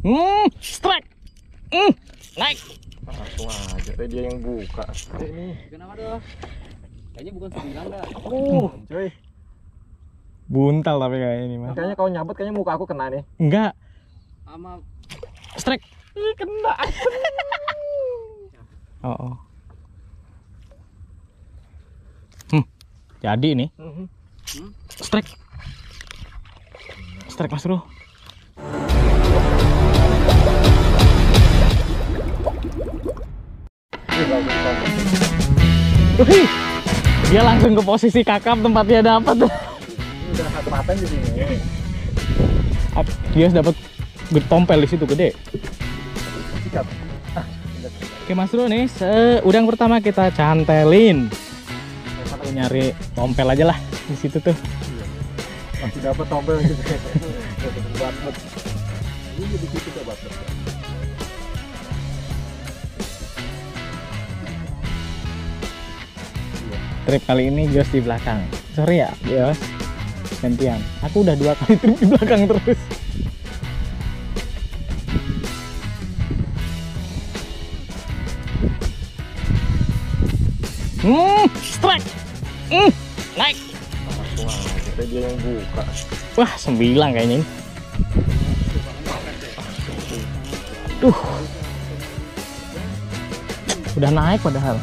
Strike. Naik. Langsung aja, dia yang buka. Ini. Kenapa tuh? Kayaknya bukan 9 dah. Cuy. Buntal tapi kayak ini mah. Kayaknya kau nyabut, kayaknya muka aku kena nih. Enggak. Sama Strike. Ih, kena. Oh. Jadi nih. Strike. Strike Mas Bro. Wih, dia langsung ke posisi kakap tempat dia dapat. Ini udah satu paten di sini. Dia dapat tompel di situ gede. Sikat. Oke Mas Bro nih, udang pertama kita cantelin. Nyari tompel aja lah di situ tuh. Masih dapat tompel gitu. Dapat. Ini di situ tuh dapat. Trip kali ini Gios di belakang. Sorry ya Gios, gantian. Aku udah 2 kali trip di belakang terus. Strike. Naik. Langsung aja, dia yang buka. Wah 9 kayaknya ini. Udah naik padahal.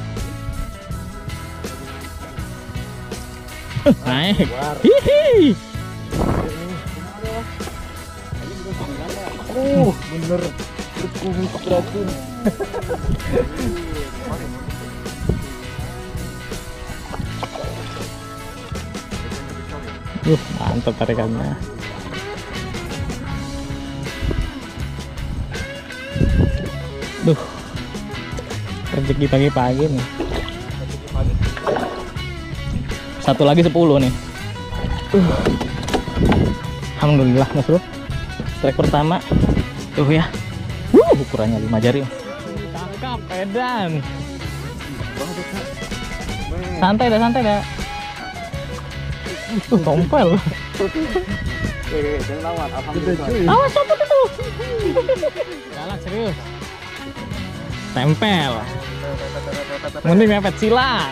Naik. Hihi. Bener. Berkumis beracun. Mantap tarikannya. Rezeki pagi-pagi nih. Satu lagi 10 nih. Alhamdulillah Mas Bro. Strike pertama. Tuh ya. Ukurannya 5 jari. Tangkap edan. Santai dah. Tompel. jangan lawan. Alhamdulillah. Awas sobat itu. Galak serius. Tempel. Mending mepet silang.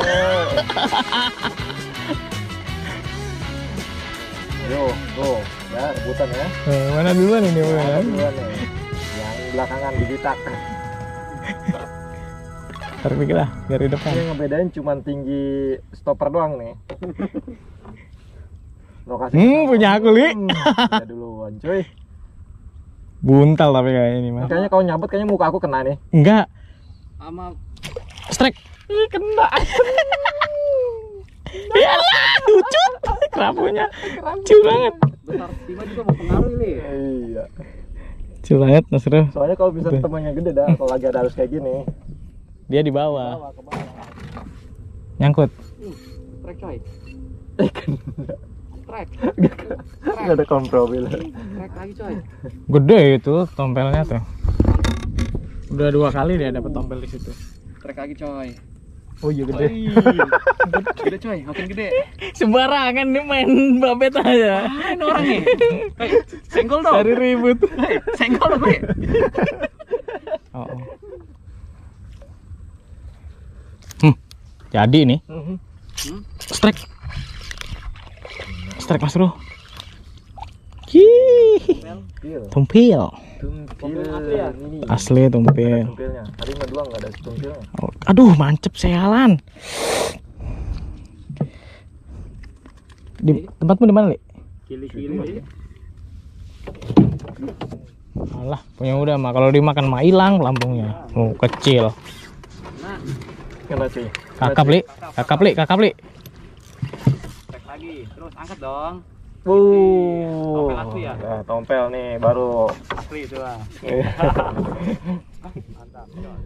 Yo, ya rebutan ya. Mana duluan ini Duluan nih. Yang belakangan digitak. Terpikir lah dari depan. Yang ngebedain cuman tinggi stopper doang nih. Lokasi Punya aku Li. Ya duluan cuy. Buntal tapi kayak ini mah. Kayaknya kau nyabut, kayaknya muka aku kena nih. Enggak. Sama Strike. Ih, kena. Yalah, lucu. Kerapunya. Lucu banget. besar timah juga mempengaruhi nih. Iya. Lucu banget Mas Bro. Soalnya kalau bisa temannya gede dah, kalau lagi ada arus kayak gini. Dia di bawah. Ke bawah. Nyangkut. Trek coy. Trek. Gak ada kompromi lah. Trek lagi coy. Gede itu tompelnya tuh. Udah 2 kali dia dapat tompel di situ. Trek lagi coy. Oh iya gede. Gede coy, makin gede. Sembarangan nih main babet aja. Ini orang nih. Senggol dong. Cari ribut. Senggol dong gue. Oh. Jadi nih. Strike. Strike Mas Bro. Tumpil. Asli tumpil. Tumpilnya. Tadi ngeduang nggak ada tumpilnya. Aduh, mancep sialan. Di tempatmu di mana, Li? Kili-kili. Alah, punya udah mah kalau dimakan mah hilang lambungnya. Oh, kecil. Nah, Kena cuy. Kakap, Li. trek lagi. Terus angkat dong. Tompel asli ya? Nah, tompel nih baru. Asli itu lah. Mantap.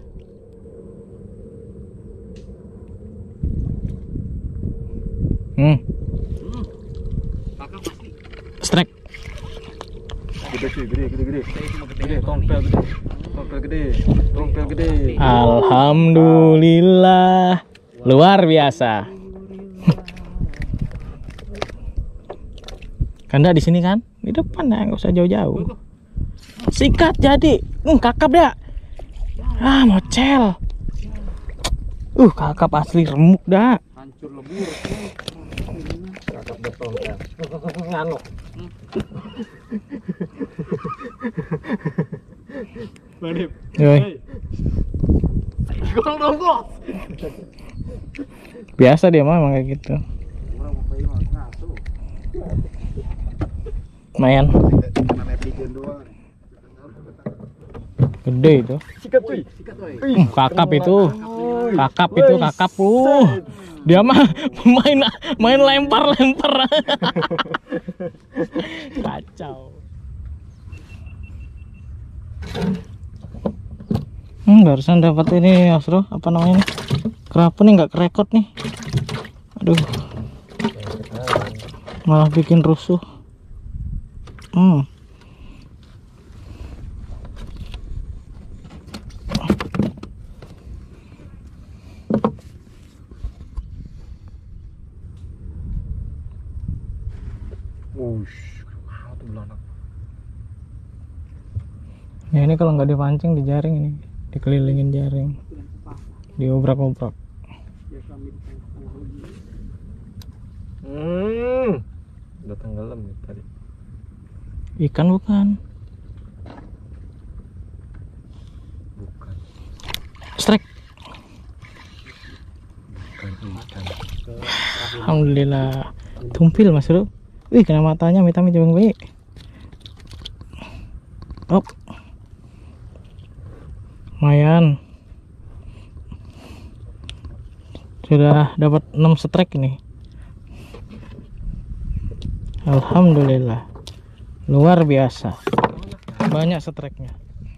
Kakak pasti. Strike. Gede cuy, gede. Gede, tompel gede. Alhamdulillah. Luar biasa. Kanda di sini kan? Di depan ya, nggak usah jauh-jauh. Sikat jadi. Kakap dah. Ah, mocel. Kakap asli remuk dah. Hancur lebur. Kakap beton ya. Nganu. Badip. Yoi. Gorong dong kok. Biasa dia mah emang kayak gitu. Orang mau pakai ngasuh. Lumayan. Karena netizen doang. Gede itu. Sikat cuy. Sikat woy. Kakap itu. Kakap itu kakap Dia mah main lempar-lempar. Kacau. Barusan dapat ini Mas Bro, apa namanya nih? Kerapu nih nggak kerekot nih. Aduh. Malah bikin rusuh. Tuh belanak. Ya ini kalau nggak dipancing di jaring ini, dikelilingin jaring, diobrak-obrak. Udah tenggelam nih tadi. Ikan bukan? Bukan. Strike. Bukan ikan. Alhamdulillah. Tumpil Mas Bro. Wih, kena matanya, amit-amit Bang Bayi. Op. Lumayan. Sudah dapat 6 strike ini. Alhamdulillah. Luar biasa. Banyak strike-nya.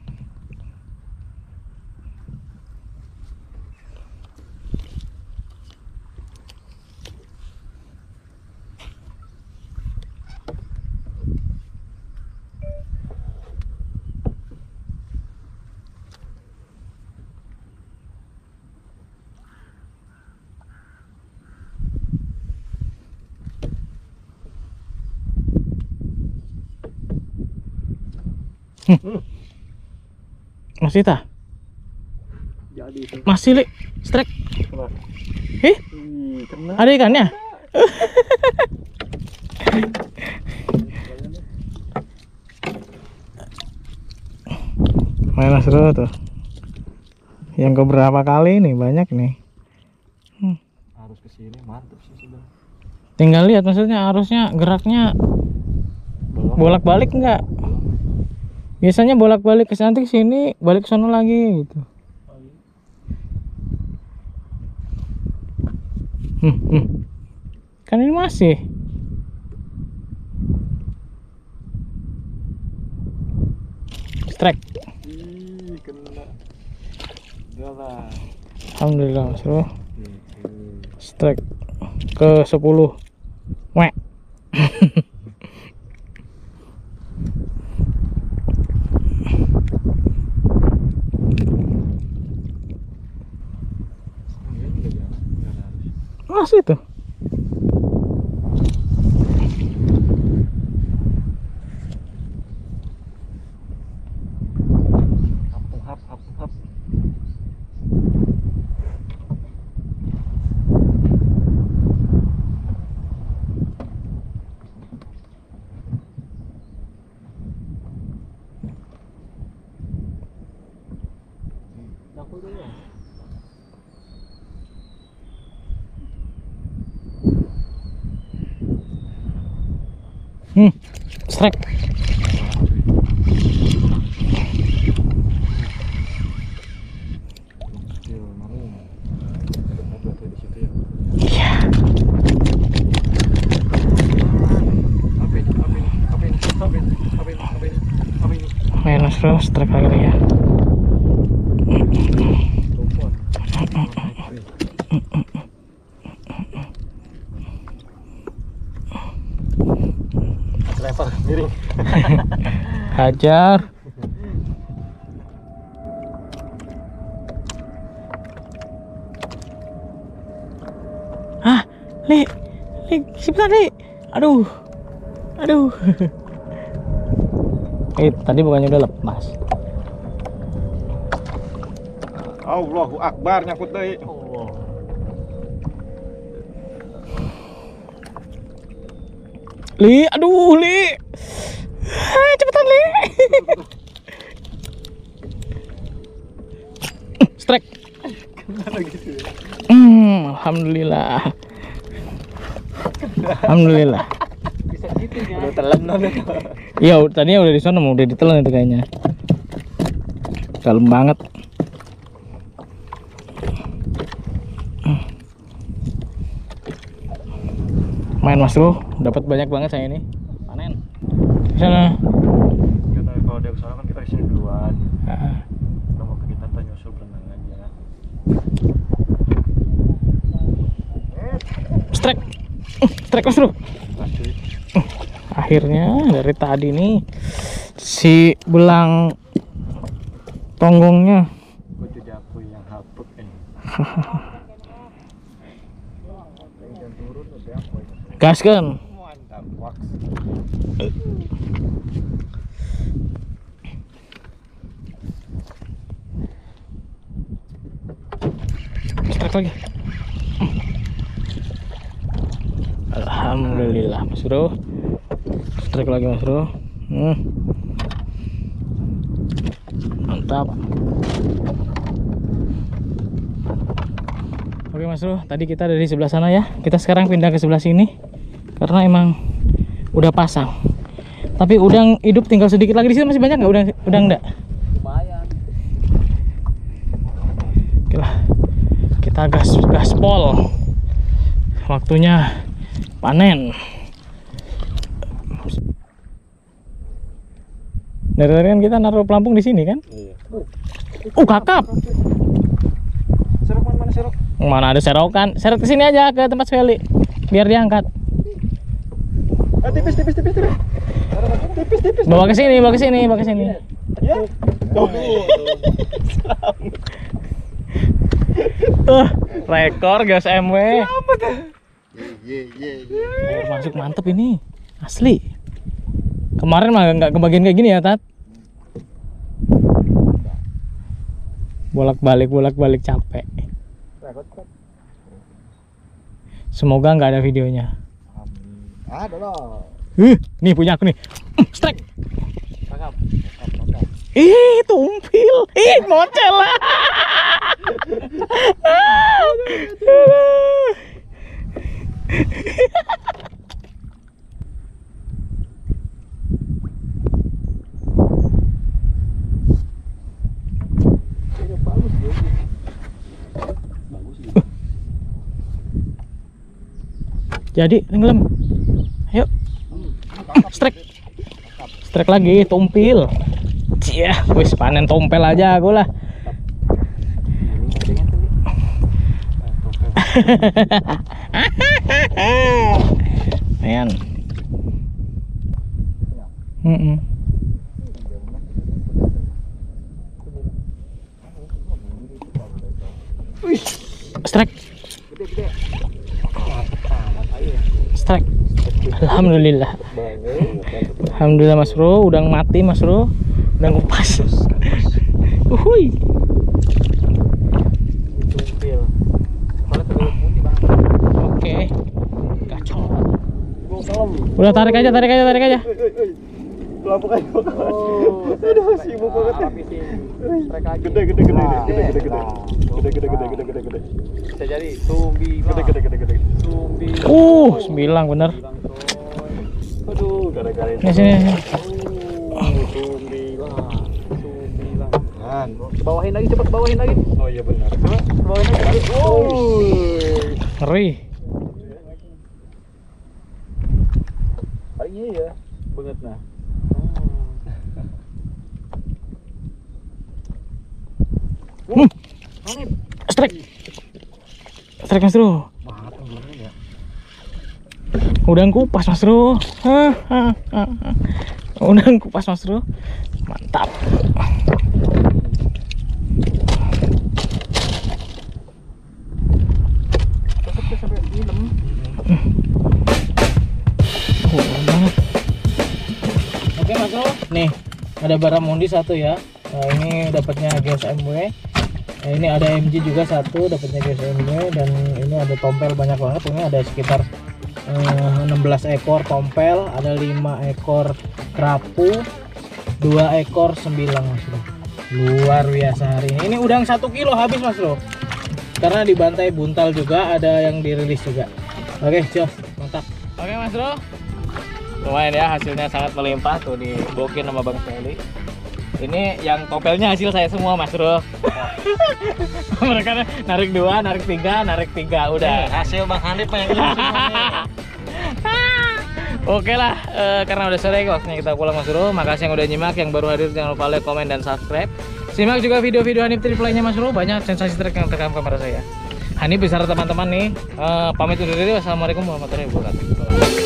Masih tah? Jadi itu. Masih Li, strike. Kena. Kena. Ada ikannya? Mana seru tuh? Yang keberapa kali nih, banyak nih. Harus ke sini mantap sih sudah. Tinggal lihat maksudnya arusnya geraknya bolak-balik enggak? Biasanya bolak-balik ke sana ke sini, balik ke sana lagi gitu. Kan ini masih. Strike. Kena. Udah lah. Alhamdulillah Mas Bro. Strike ke 10. Wek. Masih tuh. Hap. Strike. Iya. Minus terus strike lagi ya. Lepas miring. Hajar. Li, sebentar Li. Aduh. Tadi bukannya udah lepas. Allahu Akbar, nyangkut deh. Li, aduh Li. Cepetan Li. Strike. Alhamdulillah. Alhamdulillah. Bisa gitu ya. Udah telan nanti. Iya, tadinya udah di sana, mau udah ditelan itu kayaknya. Dalam banget. Main Mas Bro, dapat banyak banget saya ini. Panen. Di sana. Karena kalau dia kesana kan kita isi duluan. Heeh. Kita mau ke kita nyusul berenang aja. Strike. Strike Mas Bro. Pasti. Akhirnya dari tadi nih si belang tonggongnya. Gue jadi aku yang hapuk Gas kan? Mantap, wax. Strike lagi. Alhamdulillah Mas Bro. Strike lagi Mas Bro. Mantap. Oke Mas Bro, tadi kita dari sebelah sana ya. Kita sekarang pindah ke sebelah sini karena emang udah pasang. Tapi udang hidup tinggal sedikit lagi. Di sini masih banyak nggak udang enggak? Lumayan. Oke lah. Kita gaspol. Waktunya panen. Dari tadi kan kita naruh pelampung di sini kan? Iya. Kakap. Serok mana serok? Mana ada serokan? Serok ke sini aja ke tempat Feli. Biar diangkat. Tipis. Tipis. Bawa ke sini. Ya. Rekor gas MW. Ye. Air masuk mantep ini. Asli. Kemarin mah nggak kebagian kayak gini ya, Tat. Bolak-balik capek. Semoga nggak ada videonya. Ada lah. Nih punya aku nih. Strike. Kakap. Tumpil. Mocel lah. Jadi tenggelam. Ayo. Strike. Strike lagi, tumpil. Cia, wis panen tompel aja aku lah. Ayan. Strike. Strike. Alhamdulillah. Alhamdulillah Mas Bro, udang mati Mas Bro. Udang kupas. Uhuy. Oke. Kacau. Udah tarik aja. Pelampung aja. Aduh, sibuk banget. Gede. Bisa jadi tumbi. Gede. Tumbi. 9 bener. Aduh, gara-gara itu. Sini. Tumbi bang. Bawahin lagi, cepat bawahin lagi. Oh iya benar. Coba bawahin lagi. Ngeri. Iya ya, banget nah. Strike Mas Bro. Udang kupas Mas Bro. Udang kupas Mas Bro. Mantap. Sampai film. Banget. Oke Mas Bro. Nih Ada Baramundi satu ya. Nah, ini dapatnya GSMW. Nah, ini ada MG juga satu dapatnya GSMW, dan ini ada tompel banyak banget. Ini ada sekitar 16 ekor tompel, ada 5 ekor kerapu, 2 ekor sembilang Mas Bro. Luar biasa hari ini. Ini udang 1 kilo habis Mas Bro. Karena dibantai buntal juga, ada yang dirilis juga. Oke, jos, mantap. Oke Mas Bro. Lumayan ya, hasilnya sangat melimpah tuh dibokin sama Bang Seli. Ini yang tompelnya hasil saya semua Mas Bro. Mereka narik 2, narik 3, narik 3 udah. Hasil Bang Hanif yang ini semuanya. Oke lah, karena udah sore waktunya kita pulang Mas Bro. Makasih yang udah nyimak, yang baru hadir jangan lupa like, komen, dan subscribe. Simak juga video-video Hanif trip lainnya Mas Bro. Banyak sensasi trek yang terekam kamera saya. Hanif beserta teman-teman nih pamit undur diri. Wassalamualaikum warahmatullahi wabarakatuh.